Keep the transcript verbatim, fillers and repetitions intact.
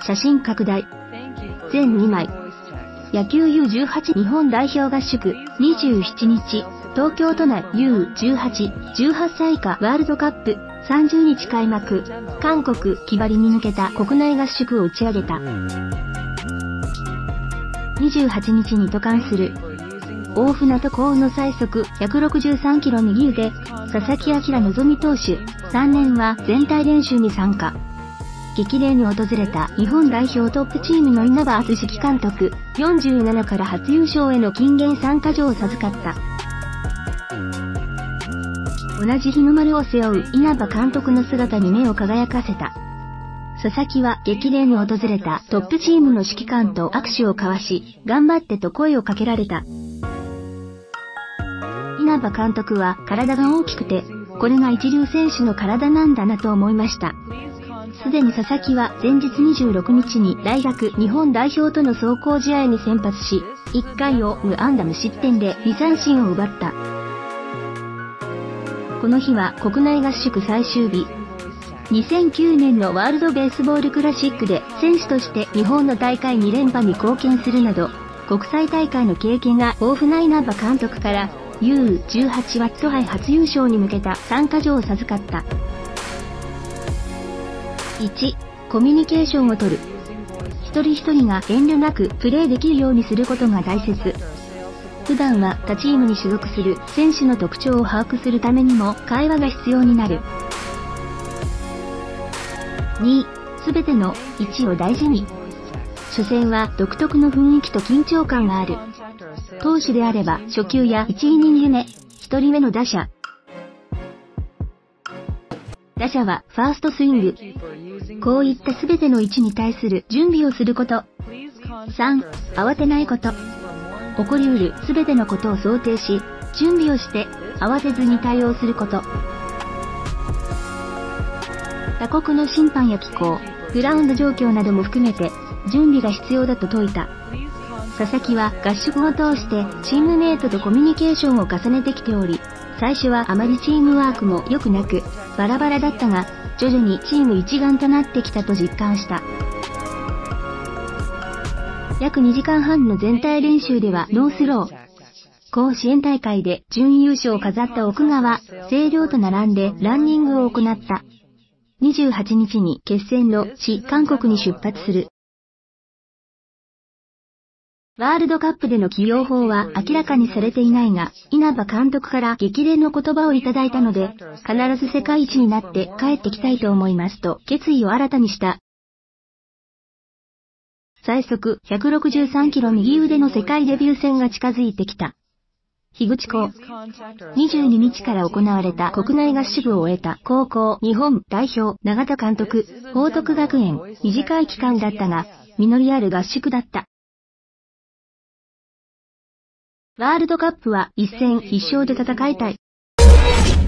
写真拡大。全にまい。野球 ユーじゅうはち 日本代表合宿、にじゅうしちにち、東京都内 ユーじゅうはち、じゅうはっさい以下ワールドカップ、さんじゅうにち開幕、韓国、木張りに向けた国内合宿を打ち上げた。にじゅうはちにちに渡韓する。大船渡幸運の最速ひゃくろくじゅうさんキロ右腕、佐々木朗希投手、さんねんは全体練習に参加。激励に訪れた日本代表トップチームの稲葉篤史監督、よんじゅうななから初優勝への金言参加状を授かった。同じ日の丸を背負う稲葉監督の姿に目を輝かせた。佐々木は激励に訪れたトップチームの指揮官と握手を交わし、頑張ってと声をかけられた。稲葉監督は体が大きくて、これが一流選手の体なんだなと思いました。すでに佐々木は前日にじゅうろくにちに大学日本代表との壮行試合に先発し、いっかいを無安打無失点でにさんしんを奪った。この日は国内合宿最終日。にせんきゅうねんのワールドベースボールクラシックで選手として日本の大会にれんぱに貢献するなど、国際大会の経験が豊富な稲葉監督から、ユーじゅうはち ワット杯初優勝に向けた参加状を授かった。いち. コミュニケーションをとる。一人一人が遠慮なくプレーできるようにすることが大切。普段は他チームに所属する選手の特徴を把握するためにも会話が必要になる。に. すべての位置を大事に。初戦は独特の雰囲気と緊張感がある。投手であれば初球やいちイニング目、ひとりめの打者。打者はファーストスイング。こういったすべての位置に対する準備をすること。さん. 慌てないこと。起こりうるすべてのことを想定し、準備をして慌てずに対応すること。他国の審判や気候、グラウンド状況なども含めて準備が必要だと説いた。佐々木は合宿を通してチームメイトとコミュニケーションを重ねてきており、最初はあまりチームワークも良くなく、バラバラだったが、徐々にチーム一丸となってきたと実感した。約にじかんはんの全体練習ではノースロー。甲子園大会で準優勝を飾った奥川、星稜と並んでランニングを行った。にじゅうはちにちに決戦の地韓国に出発する。ワールドカップでの起用法は明らかにされていないが、稲葉監督から激励の言葉をいただいたので、必ず世界一になって帰ってきたいと思いますと決意を新たにした。最速ひゃくろくじゅうさんキロ右腕の世界デビュー戦が近づいてきた。樋口校。にじゅうににちから行われた国内合宿を終えた高校日本代表永田監督、報徳学園、短い期間だったが、実りある合宿だった。ワールドカップは一戦必勝で戦いたい。